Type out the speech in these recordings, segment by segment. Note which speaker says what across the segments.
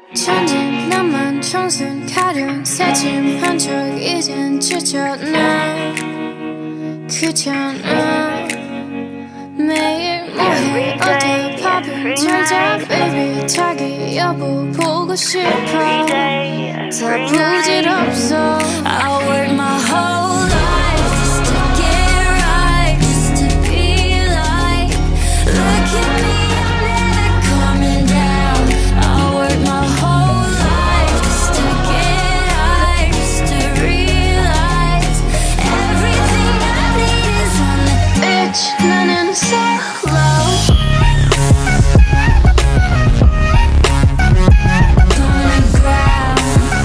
Speaker 1: 천진 나만 청순 가련 새침한 척 이젠 지쳤나 귀찮아 매일 뭐해 어때 밥은 잘자 baby 자기 여보 보고 싶어 다 부질없어 I work my whole life just to get right just to be like look at me I'm never coming down I work my whole life just to get high just to realize everything I need is on the bitch 나는 solo gonna ground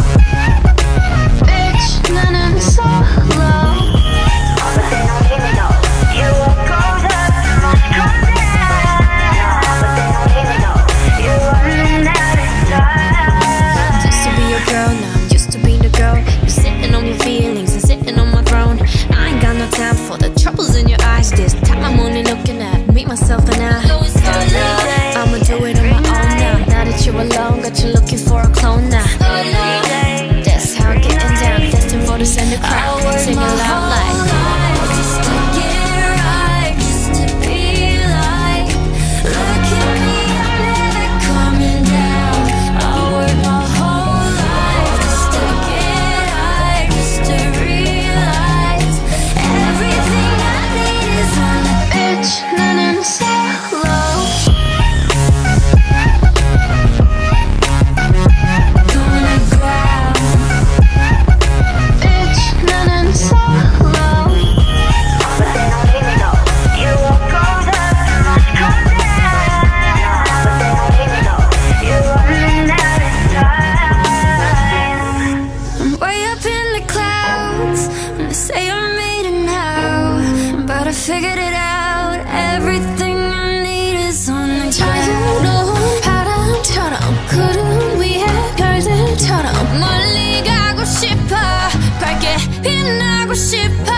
Speaker 1: bitch 나는 solo
Speaker 2: 아무데 넘기면 너 You walk over must come down 아무데 넘기면 너 You running out of time
Speaker 1: Used to be your girl, now I'm used to being the girl. You're sitting on your feelings and sitting on my throne. I ain't got no time for the troubles in your eyes. This time I'm only looking at me, myself, and I. I'ma do it on my own now. Now that you're alone, got you looking for a clone now. That's how I'm getting down, destined for the center crowd. Singing loud like. Just to get right, just to be like. Look at me, I'm never coming down. I work my whole life just to get high, just to realize everything I need is on the bitch. 나는 solo. Gonna ground. Bitch, 나는 solo.
Speaker 2: 아무데 넘기면 너 You walk over must come down 아무데 넘기면 너 You running out of time
Speaker 1: I'm way up in the clouds, and they say I made it now, but I figured it out. Everything I need is on the 자유로운 바람처럼 구름 위에 별들처럼 멀리 가고 싶어 밝게 빛나고 싶어